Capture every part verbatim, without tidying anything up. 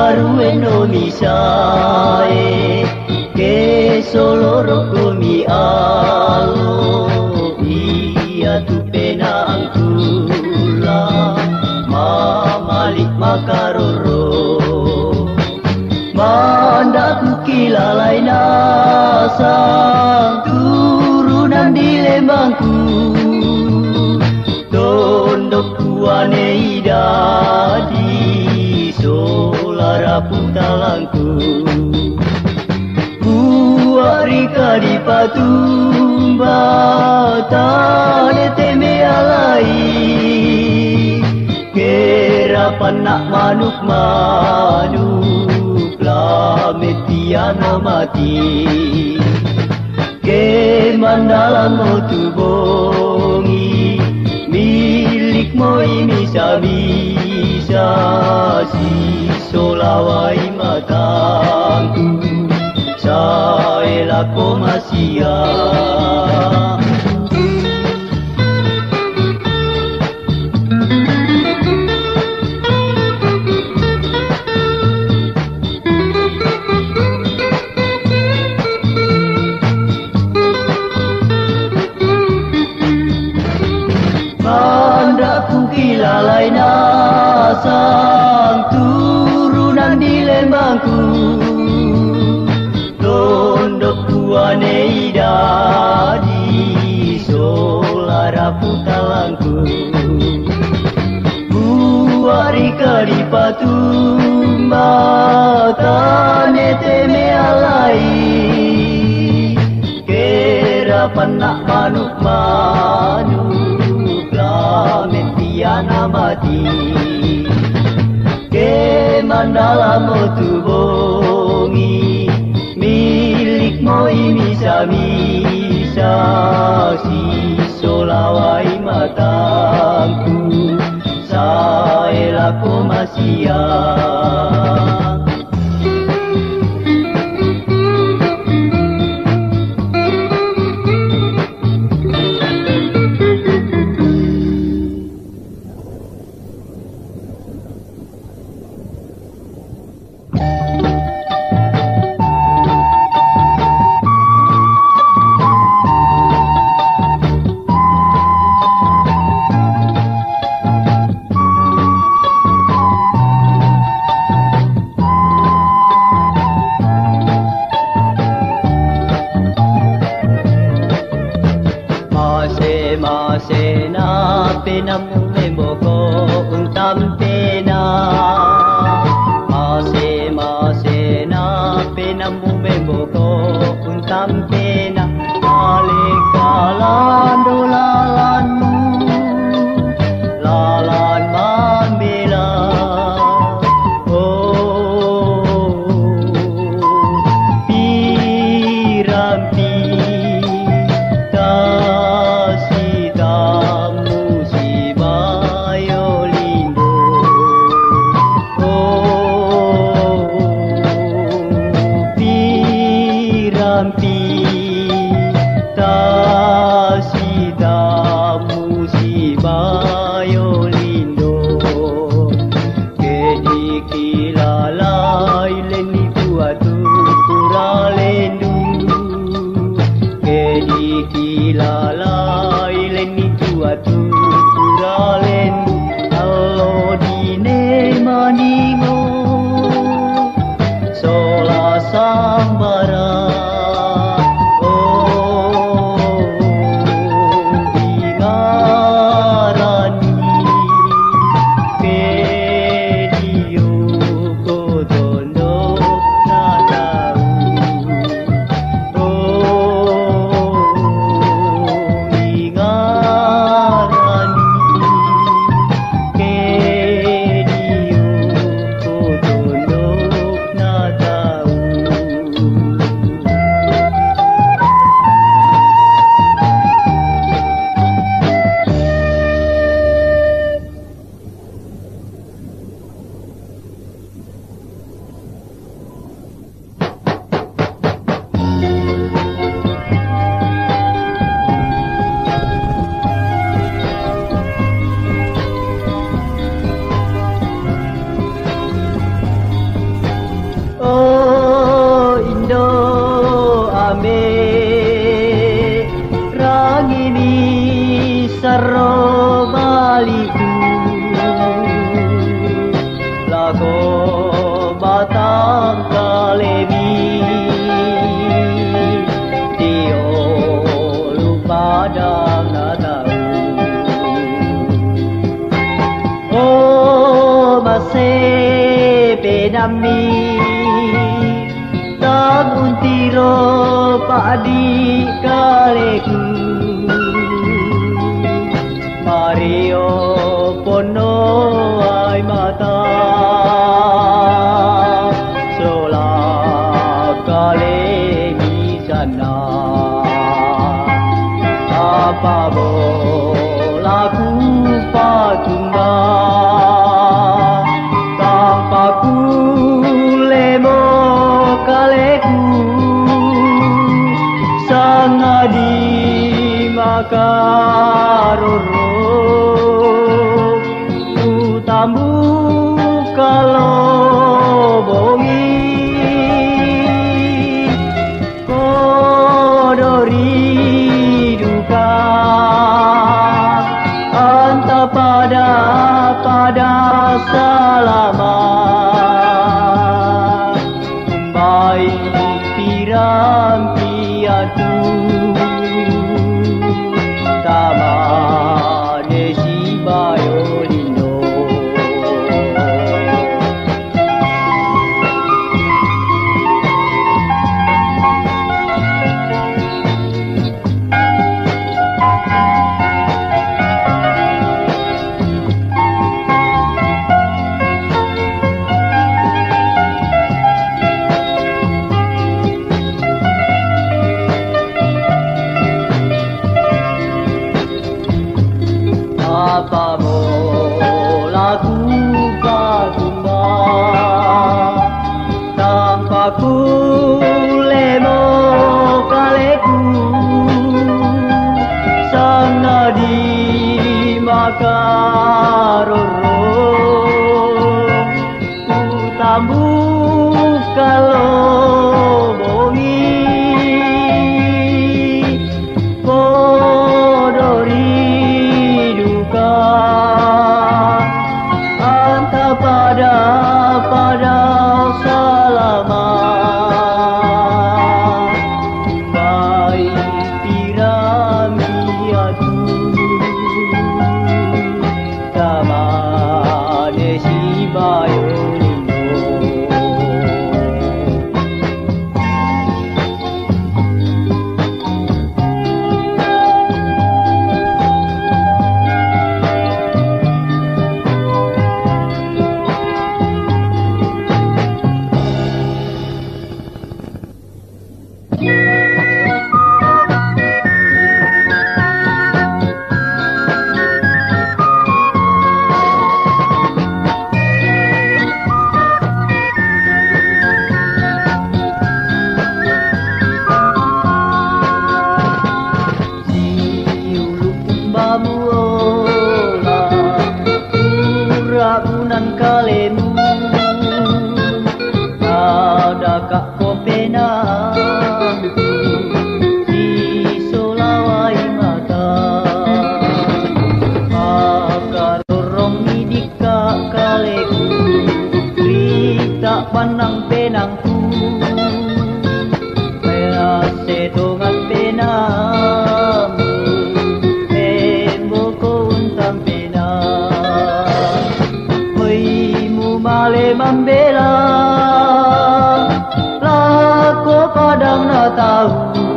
rueno mi sae ke solo roko mi alo ia tu pena angkula mamalik makaroro mandaku kilalai nasang turunan di lembangku tondok kuane idadi solara putalangku buarika di patumba tane teme alai kerapan nak manuk manuk lametiana mati ke mandalang tu bongi milik moi misa misa si solawai matangku saela komasia kilalai nasang turunan di lembangku tondok kuane idadi solara putalangku buarika di patumba tane teme alai kerapan nak manuk manuk metiana mati ke mandala motu bongi milik moi misa misa si solawai matangku saela komasia kami tabuntiro padi kaleku Mario pono ai mata sola kale mi sana apa bolaku patunga tanpa ku lemo kaleku sangadi makaroro utamu kalau bongi kodori duka anta pada pada selamat baik piram piatu tama desi violino apa bolaku patumba tanpa ku lemo kaleku sangadi makaroro utamu kalau bongi kodori anta pada pada selamat baik piramiatu sama desi violino rabunan kalemu adakah kau penangku di solawai mata maka dorong midika kaleku rita panang penangku kaya sedongan penamu emboko untang penang male membela lako padang na tahu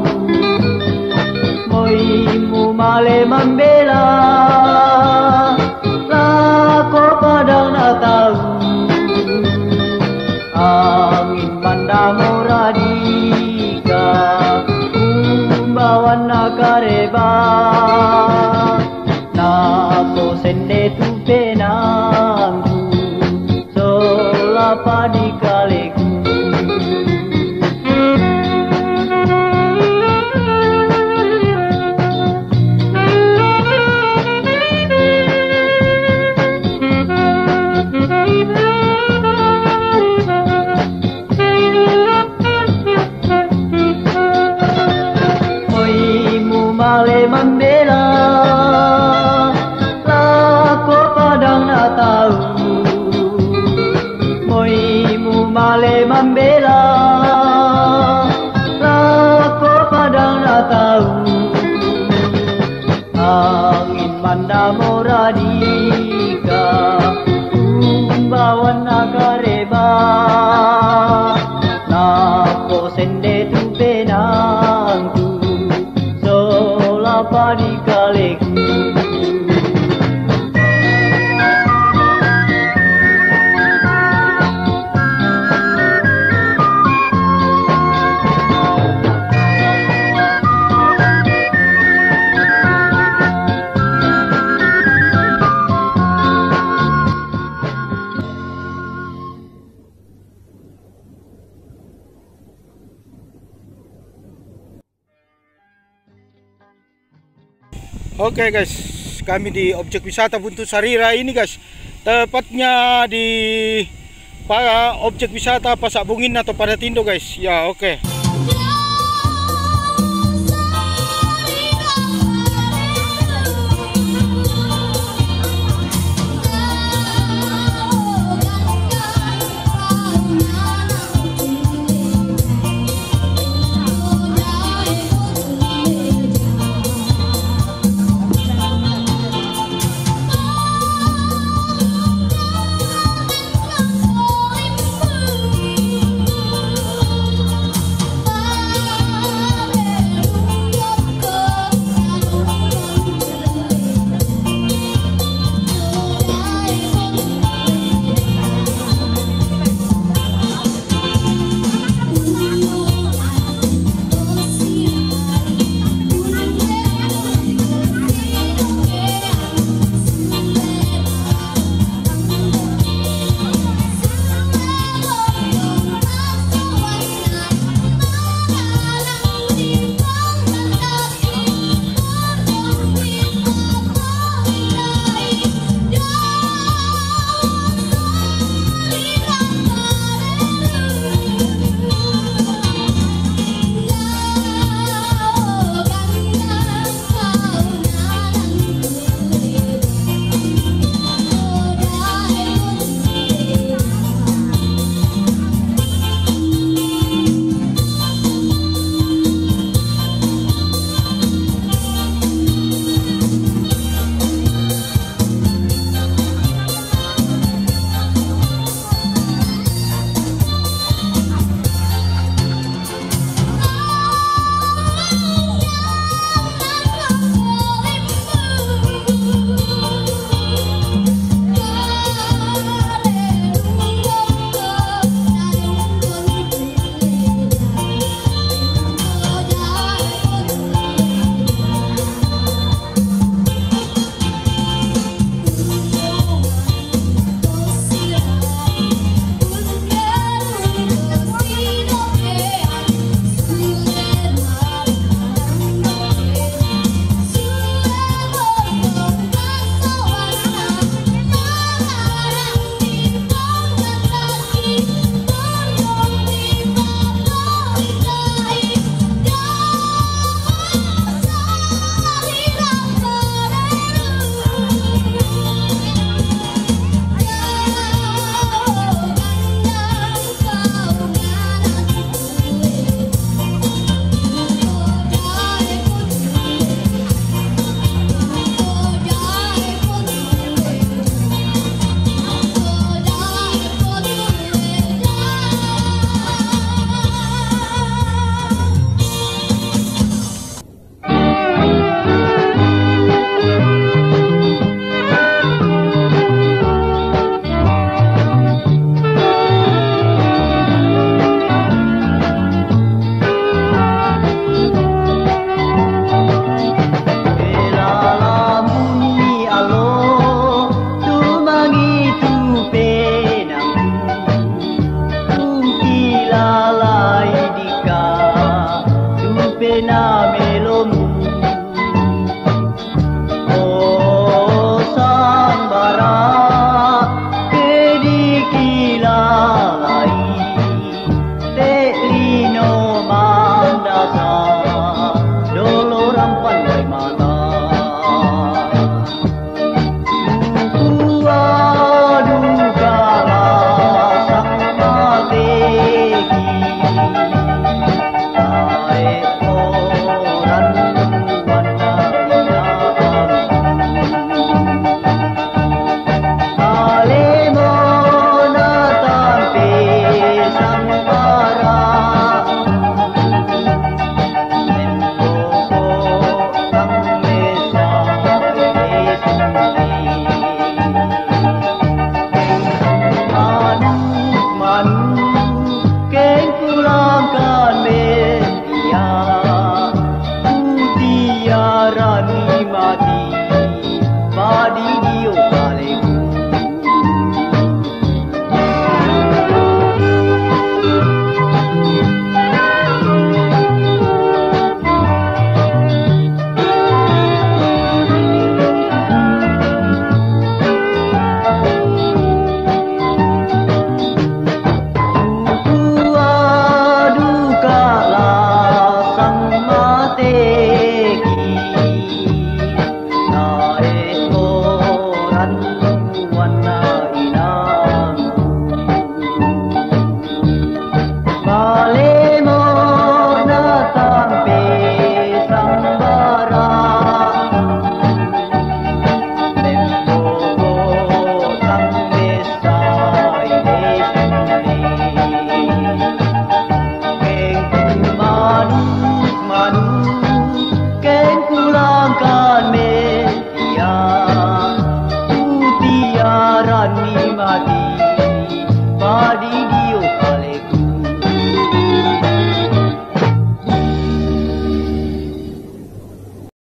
moimu male membela lako padang na tahu angin pandang radika umbawan nakareba napo sende tu penangku padi kaleku moimu male membela lako padang na tahu Oke guys, kami di objek wisata Buntu Sarira ini guys. Tepatnya di para objek wisata Pasak Bungin atau Pada Tindo guys. Ya oke.